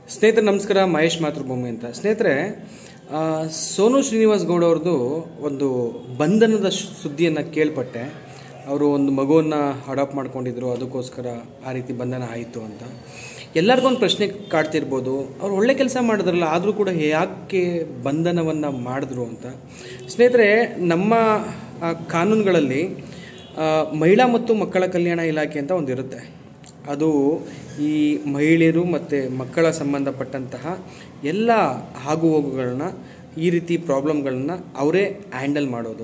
ಸ್ನೇಹಿತರೆ ನಮಸ್ಕಾರ, ಮಹೇಶ್ ಮಾತೃಭೂಮಿ ಅಂತ. ಸ್ನೇಹಿತರೆ, ಸೋನು ಶ್ರೀನಿವಾಸ್ ಗೌಡ ಅವ್ರದ್ದು ಒಂದು ಬಂಧನದ ಸುದ್ದಿಯನ್ನು ಕೇಳ್ಪಟ್ಟೆ. ಅವರು ಒಂದು ಮಗುವನ್ನು ಅಡಾಪ್ಟ್ ಮಾಡ್ಕೊಂಡಿದ್ರು, ಅದಕ್ಕೋಸ್ಕರ ಆ ರೀತಿ ಬಂಧನ ಆಯಿತು ಅಂತ. ಎಲ್ಲರಿಗೊಂದು ಪ್ರಶ್ನೆ ಕಾಡ್ತಿರ್ಬೋದು, ಅವ್ರು ಒಳ್ಳೆ ಕೆಲಸ ಮಾಡಿದ್ರಲ್ಲ, ಆದರೂ ಕೂಡ ಯಾಕೆ ಬಂಧನವನ್ನು ಮಾಡಿದ್ರು ಅಂತ. ಸ್ನೇಹಿತರೆ, ನಮ್ಮ ಕಾನೂನುಗಳಲ್ಲಿ ಮಹಿಳಾ ಮತ್ತು ಮಕ್ಕಳ ಕಲ್ಯಾಣ ಇಲಾಖೆ ಅಂತ ಒಂದು ಇರುತ್ತೆ. ಅದು ಈ ಮಹಿಳೆಯರು ಮತ್ತು ಮಕ್ಕಳ ಸಂಬಂಧಪಟ್ಟಂತಹ ಎಲ್ಲ ಆಗುಹೋಗುಗಳನ್ನ, ಈ ರೀತಿ ಪ್ರಾಬ್ಲಮ್ಗಳನ್ನ ಅವರೇ ಹ್ಯಾಂಡಲ್ ಮಾಡೋದು.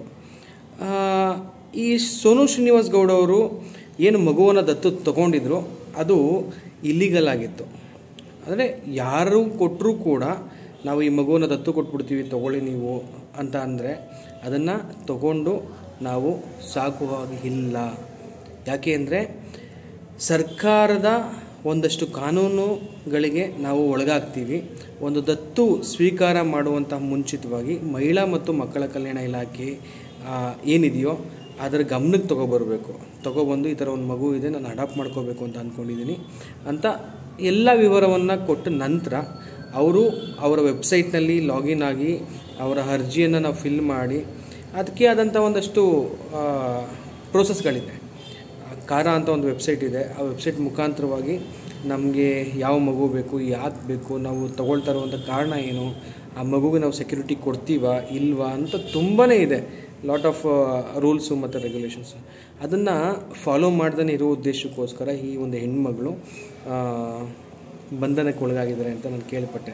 ಈ ಸೋನು ಶ್ರೀನಿವಾಸ್ ಗೌಡ ಅವರು ಏನು ಮಗುವನ್ನು ದತ್ತು ತಗೊಂಡಿದ್ರು, ಅದು ಇಲ್ಲಿಗಲ್ ಆಗಿತ್ತು. ಅಂದರೆ ಯಾರು ಕೊಟ್ಟರೂ ಕೂಡ ನಾವು ಈ ಮಗುವನ್ನು ದತ್ತು ಕೊಟ್ಬಿಡ್ತೀವಿ, ತಗೊಳ್ಳಿ ನೀವು ಅಂತ ಅಂದರೆ ಅದನ್ನು ತಗೊಂಡು ನಾವು ಸಾಕುವ ಹಾಗೆ ಇಲ್ಲ. ಯಾಕೆ ಅಂದರೆ ಸರ್ಕಾರದ ಒಂದಷ್ಟು ಕಾನೂನುಗಳಿಗೆ ನಾವು ಒಳಗಾಗ್ತೀವಿ. ಒಂದು ದತ್ತು ಸ್ವೀಕಾರ ಮಾಡುವಂಥ ಮುಂಚಿತವಾಗಿ ಮಹಿಳಾ ಮತ್ತು ಮಕ್ಕಳ ಕಲ್ಯಾಣ ಇಲಾಖೆ ಏನಿದೆಯೋ ಅದರ ಗಮನಕ್ಕೆ ತೊಗೊಬಂದು ಈ ಥರ ಒಂದು ಮಗು ಇದೆ, ನಾನು ಅಡಾಪ್ಟ್ ಮಾಡ್ಕೋಬೇಕು ಅಂತ ಅಂದ್ಕೊಂಡಿದ್ದೀನಿ ಅಂತ ಎಲ್ಲ ವಿವರವನ್ನು ಕೊಟ್ಟ ನಂತರ ಅವರು ಅವರ ವೆಬ್ಸೈಟ್ನಲ್ಲಿ ಲಾಗಿನ್ ಆಗಿ ಅವರ ಅರ್ಜಿಯನ್ನು ನಾವು ಫಿಲ್ ಮಾಡಿ, ಅದಕ್ಕೆ ಆದಂಥ ಒಂದಷ್ಟು ಪ್ರೋಸೆಸ್ಗಳಿದೆ. ಕಾರ ಅಂತ ಒಂದು ವೆಬ್ಸೈಟ್ ಇದೆ. ಆ ವೆಬ್ಸೈಟ್ ಮುಖಾಂತರವಾಗಿ ನಮಗೆ ಯಾವ ಮಗು ಬೇಕು, ಯಾಕೆ ಬೇಕು, ನಾವು ತಗೊಳ್ತಾ ಇರುವಂಥ ಕಾರಣ ಏನು, ಆ ಮಗುಗೆ ನಾವು ಸೆಕ್ಯೂರಿಟಿ ಕೊಡ್ತೀವಾ ಇಲ್ವಾ ಅಂತ ತುಂಬಾ ಇದೆ. ಲಾಟ್ ಆಫ್ ರೂಲ್ಸು ಮತ್ತು ರೆಗ್ಯುಲೇಷನ್ಸು. ಅದನ್ನು ಫಾಲೋ ಮಾಡ್ದೇ ಇರೋ ಉದ್ದೇಶಕ್ಕೋಸ್ಕರ ಈ ಒಂದು ಹೆಣ್ಮಗಳು ಬಂಧನಕ್ಕೆ ಒಳಗಾಗಿದ್ದಾರೆ ಅಂತ ನಾನು ಕೇಳ್ಪಟ್ಟೆ.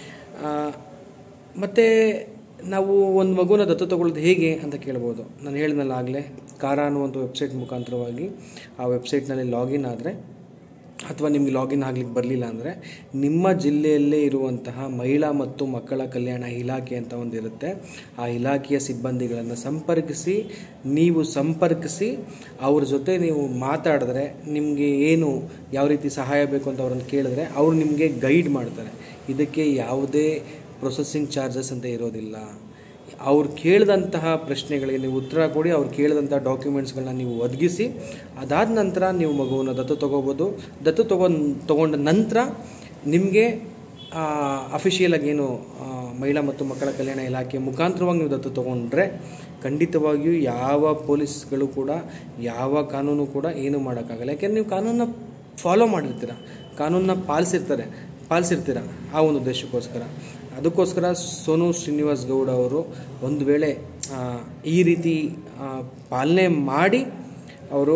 ಮತ್ತು ನಾವು ಒಂದು ಮಗುನ ದತ್ತು ತಗೊಳ್ಳೋದು ಹೇಗೆ ಅಂತ ಕೇಳ್ಬೋದು. ನಾನು ಹೇಳಿದ್ನಲ್ಲ ಆಗಲೇ, ಕಾರ ಅನ್ನುವಂಥ ವೆಬ್ಸೈಟ್ ಮುಖಾಂತರವಾಗಿ ಆ ವೆಬ್ಸೈಟ್ನಲ್ಲಿ ಲಾಗಿನ್ ಆದರೆ, ಅಥವಾ ನಿಮಗೆ ಲಾಗಿನ್ ಆಗ್ಲಿಕ್ಕೆ ಬರಲಿಲ್ಲ ಅಂದರೆ ನಿಮ್ಮ ಜಿಲ್ಲೆಯಲ್ಲೇ ಇರುವಂತಹ ಮಹಿಳಾ ಮತ್ತು ಮಕ್ಕಳ ಕಲ್ಯಾಣ ಇಲಾಖೆ ಅಂತ ಒಂದು ಇರುತ್ತೆ. ಆ ಇಲಾಖೆಯ ಸಿಬ್ಬಂದಿಗಳನ್ನು ಸಂಪರ್ಕಿಸಿ ಅವ್ರ ಜೊತೆ ನೀವು ಮಾತಾಡಿದ್ರೆ, ನಿಮಗೆ ಏನು ಯಾವ ರೀತಿ ಸಹಾಯ ಬೇಕು ಅಂತ ಅವ್ರನ್ನ ಕೇಳಿದ್ರೆ ಅವರು ನಿಮಗೆ ಗೈಡ್ ಮಾಡ್ತಾರೆ. ಇದಕ್ಕೆ ಯಾವುದೇ ಪ್ರೊಸೆಸಿಂಗ್ ಚಾರ್ಜಸ್ ಅಂತ ಇರೋದಿಲ್ಲ. ಅವ್ರು ಕೇಳಿದಂತಹ ಪ್ರಶ್ನೆಗಳಿಗೆ ನೀವು ಉತ್ತರ ಕೊಡಿ, ಅವ್ರು ಕೇಳಿದಂಥ ಡಾಕ್ಯುಮೆಂಟ್ಸ್ಗಳನ್ನ ನೀವು ಒದಗಿಸಿ, ಅದಾದ ನಂತರ ನೀವು ಮಗುವನ್ನು ದತ್ತು ತೊಗೋಬೋದು. ದತ್ತು ತೊಗೊಂಡ ನಂತರ ನಿಮಗೆ ಅಫಿಷಿಯಲಾಗಿ ಏನು ಮಹಿಳಾ ಮತ್ತು ಮಕ್ಕಳ ಕಲ್ಯಾಣ ಇಲಾಖೆ ಮುಖಾಂತರವಾಗಿ ನೀವು ದತ್ತು ತೊಗೊಂಡ್ರೆ ಖಂಡಿತವಾಗಿಯೂ ಯಾವ ಪೊಲೀಸ್ಗಳು ಕೂಡ, ಯಾವ ಕಾನೂನು ಕೂಡ ಏನು ಮಾಡೋಕ್ಕಾಗಲ್ಲ. ಯಾಕೆಂದರೆ ನೀವು ಕಾನೂನನ್ನ ಫಾಲೋ ಮಾಡಿರ್ತೀರ, ಕಾನೂನನ್ನ ಪಾಲಿಸಿರ್ತೀರ ಆ ಒಂದು ಉದ್ದೇಶಕ್ಕೋಸ್ಕರ. ಅದಕ್ಕೋಸ್ಕರ ಸೋನು ಶ್ರೀನಿವಾಸ್ ಗೌಡ ಅವರು ಒಂದು ವೇಳೆ ಈ ರೀತಿ ಪಾಲನೆ ಮಾಡಿ ಅವರು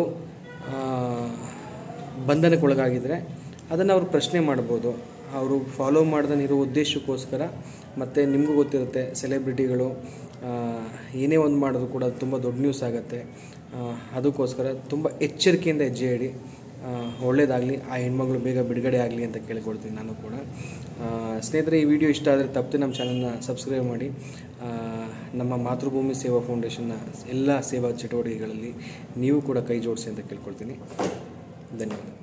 ಬಂಧನಕ್ಕೊಳಗಾಗಿದ್ದರೆ ಅದನ್ನು ಅವರು ಪ್ರಶ್ನೆ ಮಾಡ್ಬೋದು. ಅವರು ಫಾಲೋ ಮಾಡ್ದೇ ಇರೋ ಉದ್ದೇಶಕ್ಕೋಸ್ಕರ. ಮತ್ತು ನಿಮಗೂ ಗೊತ್ತಿರುತ್ತೆ, ಸೆಲೆಬ್ರಿಟಿಗಳು ಏನೇ ಒಂದು ಮಾಡಿದ್ರು ಕೂಡ ತುಂಬ ದೊಡ್ಡ ನ್ಯೂಸ್ ಆಗುತ್ತೆ. ಅದಕ್ಕೋಸ್ಕರ ತುಂಬ ಎಚ್ಚರಿಕೆಯಿಂದ ಹೆಜ್ಜೆ ಇಡಿ. ಒಳ್ಳೆಯದಾಗಲಿ, ಆ ಹೆಣ್ಮಗಳು ಬೇಗ ಬಿಡುಗಡೆ ಆಗಲಿ ಅಂತ ಕೇಳ್ಕೊಳ್ತೀನಿ ನಾನು ಕೂಡ. ಸ್ನೇಹಿತರೆ, ಈ ವಿಡಿಯೋ ಇಷ್ಟ ಆದರೆ ತಪ್ಪದೆ ನಮ್ಮ ಚಾನಲ್ನ ಸಬ್ಸ್ಕ್ರೈಬ್ ಮಾಡಿ. ನಮ್ಮ ಮಾತೃಭೂಮಿ ಸೇವಾ ಫೌಂಡೇಶನ್ನ ಎಲ್ಲ ಸೇವಾ ಚಟುವಟಿಕೆಗಳಲ್ಲಿ ನೀವು ಕೂಡ ಕೈ ಜೋಡಿಸಿ ಅಂತ ಕೇಳ್ಕೊಳ್ತೀನಿ. ಧನ್ಯವಾದ.